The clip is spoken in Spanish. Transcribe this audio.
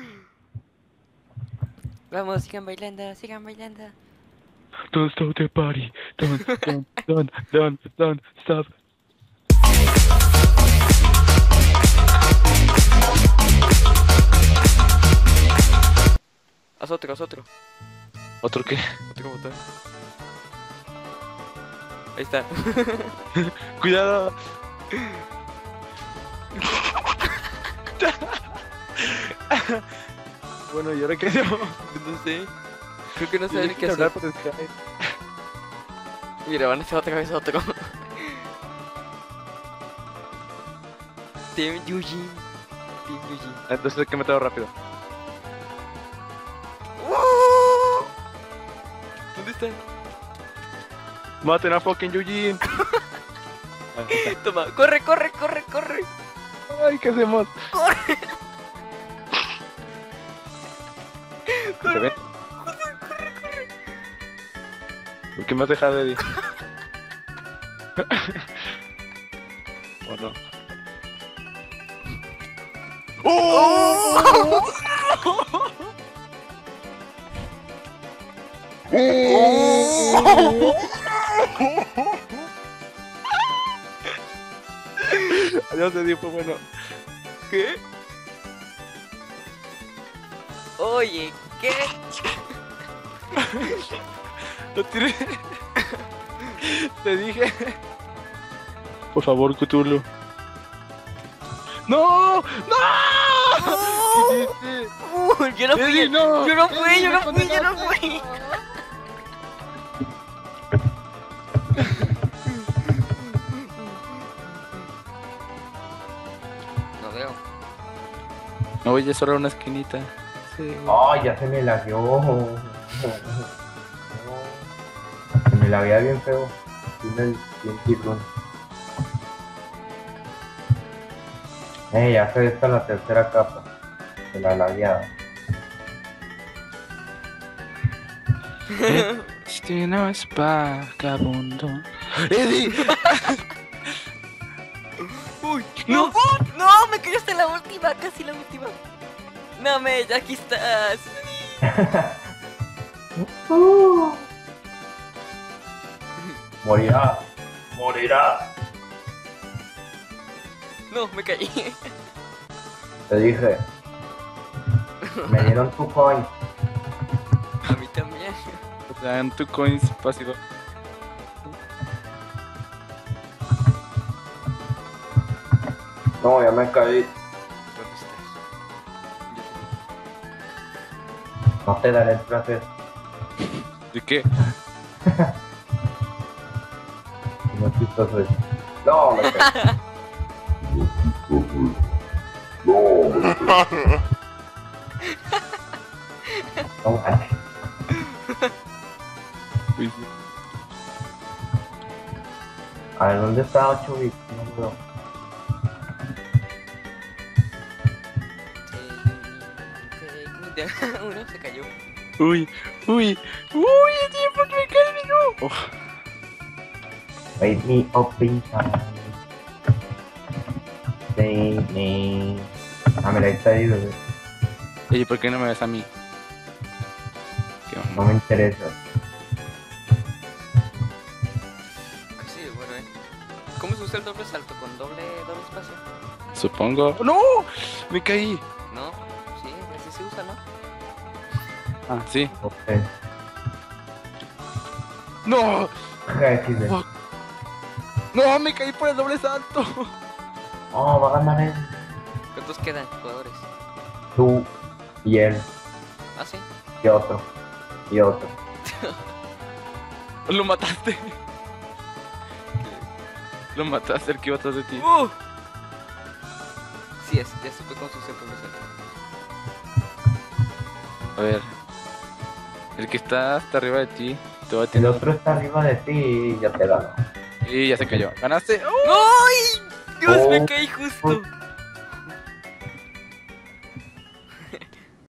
Vamos, sigan bailando, sigan bailando. Don't stop the party. Don't stop. Haz otro, haz otro. ¿Otro qué? Otro botón. Ahí está. Cuidado. Bueno, ¿y ahora qué hacemos? No sé. Creo que no saben qué Quiero hablar hacer. por Skype. Mira, van a hacer otra vez otro. Team Eugene. Team Eugene. Entonces hay que meterlo rápido. ¿Dónde están? Maten a fucking Eugene. Ahí está. Toma, corre, corre, corre, corre. Ay, ¿qué hacemos? Corre. ¿Se ve? ¿Por qué me has dejado, Eddie? ¿O no? ¡Oh! Adiós, Eddie, fue bueno. ¿Qué? Oye, ¿qué? Lo tiré. Te dije. Por favor, Cthulhu. ¡No! ¡No! ¿Qué hiciste? Yo no fui, Eddie, no. yo no fui, Eddie, yo no me fui, yo no condenaste. fui. No veo. No, oye, solo una esquinita. Sí. Oh, ya se me lagueó. Se me laguea bien feo. Tiene bien tirón. Ya se está la tercera capa de la lagueada. Este no es vagabundo. ¡Eddie! Uy, no, no, me cayó hasta la última, casi la última. No, ya aquí estás. Morirá. Morirá. No, me caí. Te dije. Me dieron tu coin. A mí también. O sea, en tu coins pasivo. No, ya me caí. ¿Dónde estás? Yo te No te daré el placer. ¿De qué? No es chistoso eso. No, me caí. No manches. Uy, sí. A ver, ¿dónde está 8 bits? No lo veo. Uno se cayó. Uy, uy, uy, Eddie, ¿por qué me caes no? Oh, Wake me up in time. Save me. Ah, mira, ahí está ahí, bebé. Eddie, ¿por qué no me ves a mí? ¿Qué onda? No me interesa. Sí, bueno, ¿Cómo se usa el doble salto? ¿Con doble espacio? Supongo. ¡No! Me caí. No, sí, así se usa, ¿no? Ah, sí. Ok. ¡No! XD. Fuck. ¡No! Me caí por el doble salto. Oh, va a ganar él. ¿Cuántos quedan jugadores? Tú y él. Ah, sí. Y otro. Y otro. Lo mataste. Lo mataste, el que iba atrás de ti. Sí, ya supe cómo se usa el doble salto. A ver. El que está hasta arriba de ti te va a El tener. otro está arriba de ti y ya te ganó. Y ya se cayó. ¿Ganaste? ¡Oh! ¡Ay! Dios, me Oh. caí justo.